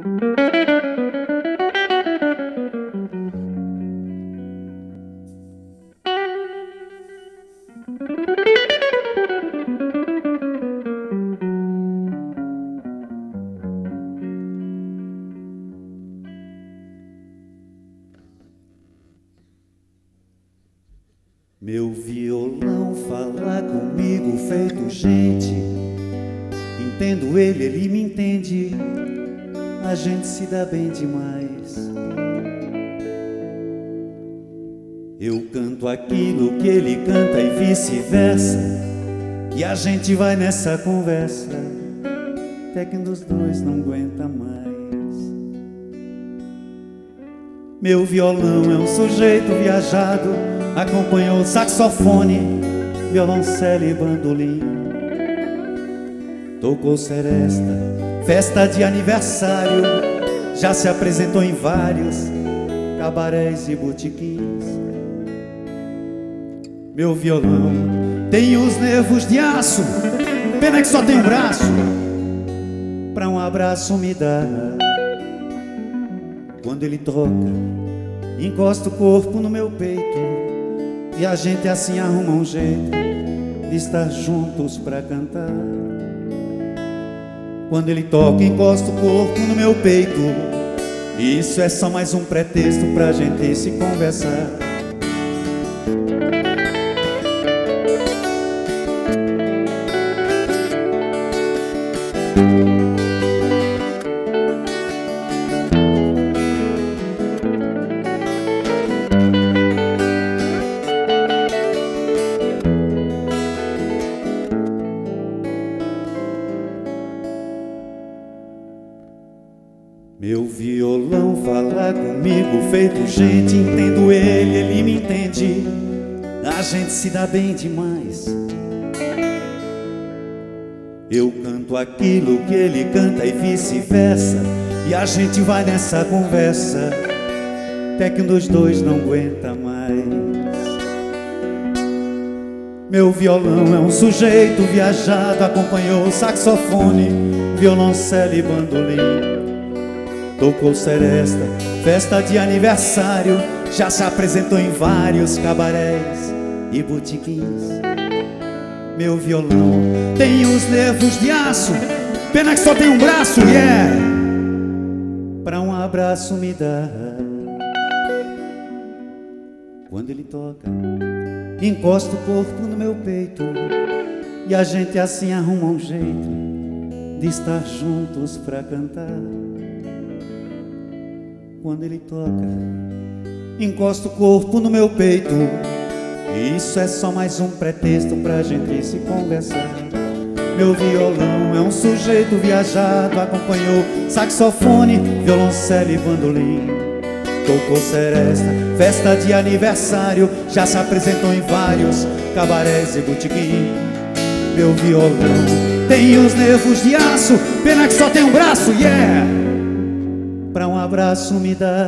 Meu violão fala comigo feito gente. Entendo ele, ele me entende. A gente se dá bem demais. Eu canto aquilo que ele canta e vice-versa. E a gente vai nessa conversa até que um dos dois não aguenta mais. Meu violão é um sujeito viajado, acompanhou saxofone, violoncelo e bandolim. Tocou seresta, festa de aniversário, já se apresentou em vários cabarés e botequins. Meu violão tem os nervos de aço, pena que só tem um braço pra um abraço me dar. Quando ele toca, encosta o corpo no meu peito e a gente assim arruma um jeito de estar juntos pra cantar. Quando ele toca, encosta o corpo no meu peito, isso é só mais um pretexto pra gente se conversar. Meu violão fala comigo feito gente. Entendo ele, ele me entende. A gente se dá bem demais. Eu canto aquilo que ele canta e vice-versa. E a gente vai nessa conversa até que um dos dois não aguenta mais. Meu violão é um sujeito viajado, acompanhou saxofone, violoncelo e bandolim. Tocou seresta, festa de aniversário, já se apresentou em vários cabarés e botequins. Meu violão tem os nervos de aço, pena que só tem um braço, yeah, pra um abraço me dar. Quando ele toca, encosta o corpo no meu peito e a gente assim arruma um jeito de estar juntos pra cantar. Quando ele toca, encosta o corpo no meu peito, isso é só mais um pretexto pra gente se conversar. Meu violão é um sujeito viajado, acompanhou saxofone, violoncelo e bandolim. Tocou seresta, festa de aniversário, já se apresentou em vários cabarés e botequim. Meu violão tem os nervos de aço, pena que só tem um braço, yeah, pra um abraço me dar.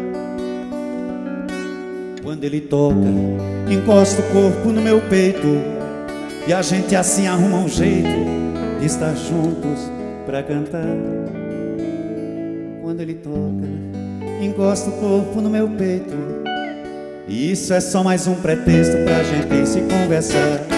Quando ele toca, encosta o corpo no meu peito e a gente assim arruma um jeito de estar juntos pra cantar. Quando ele toca, encosta o corpo no meu peito, e isso é só mais um pretexto pra gente se conversar.